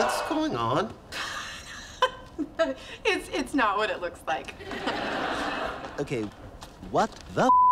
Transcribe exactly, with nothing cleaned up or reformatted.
What's going on? it's, it's not what it looks like. Okay, what the